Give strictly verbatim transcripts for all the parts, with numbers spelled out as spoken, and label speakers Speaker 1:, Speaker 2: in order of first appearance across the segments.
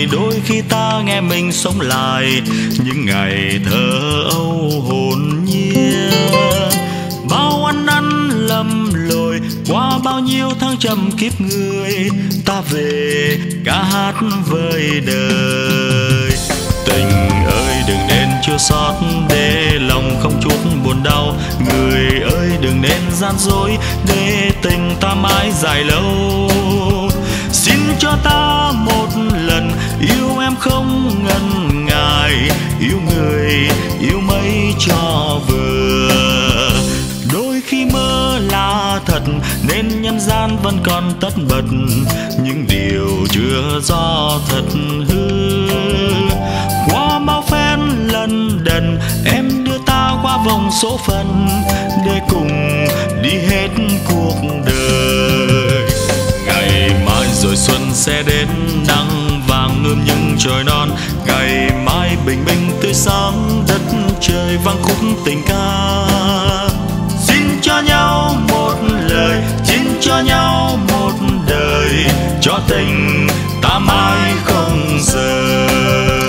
Speaker 1: đời, đôi khi ta nghe mình sống lại những ngày thơ âu hồn nhiên. Bao ăn năn lầm lội qua bao nhiêu tháng trầm kiếp người, ta về ca hát với đời. Tình ơi đừng nên chua xót để lòng không chút buồn đau, người ơi đừng nên gian dối để tình ta mãi dài lâu. Xin cho ta một lần yêu em không ngần ngại, yêu người yêu mấy cho vừa. Đôi khi mơ là thật nên nhân gian vẫn còn tất bật những điều chưa do thật hư. Qua bao phen lần đần em đưa ta qua vòng số phận để cùng đi hết cuộc đời. Ngày mai rồi xuân sẽ đến nắng vàng ươm những chồi non, ngày mai bình minh tươi sáng đất trời vang khúc tình ca. Xin cho nhau một lời, xin cho nhau một đời, cho tình ta mãi không rời.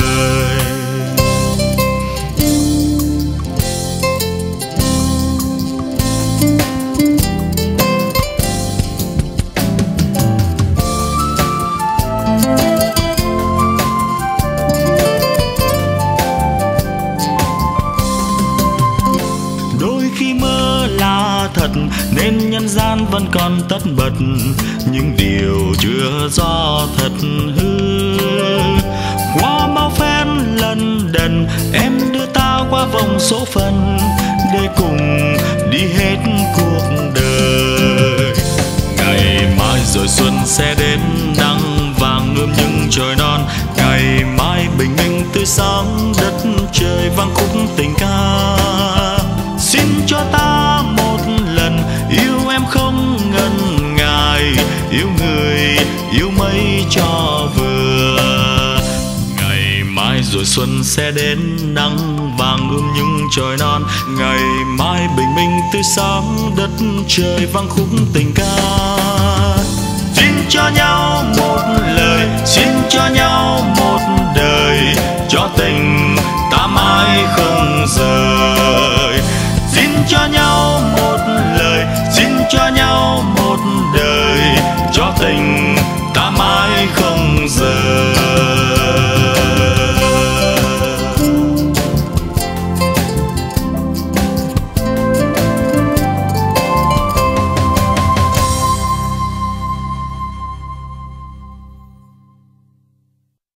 Speaker 1: Thật nên nhân gian vẫn còn tất bật những điều chưa do thật hư. Qua bao phen lần đần em đưa ta qua vòng số phận để cùng đi hết cuộc đời. Ngày mai rồi xuân sẽ đến nắng vàng ươm những chồi non, ngày mai bình minh tươi sáng đất trời vang khúc tình ca. Xin cho ta một lần yêu em không ngần ngại, yêu người yêu mấy cho vừa. Ngày mai rồi xuân sẽ đến nắng vàng ươm những chồi non, ngày mai bình minh tươi sáng đất trời vang khúc tình ca. Xin cho nhau một lời, xin cho nhau một đời, cho tình ta mãi không rời. Xin cho nhau một lời, xin cho nhau một đời, cho tình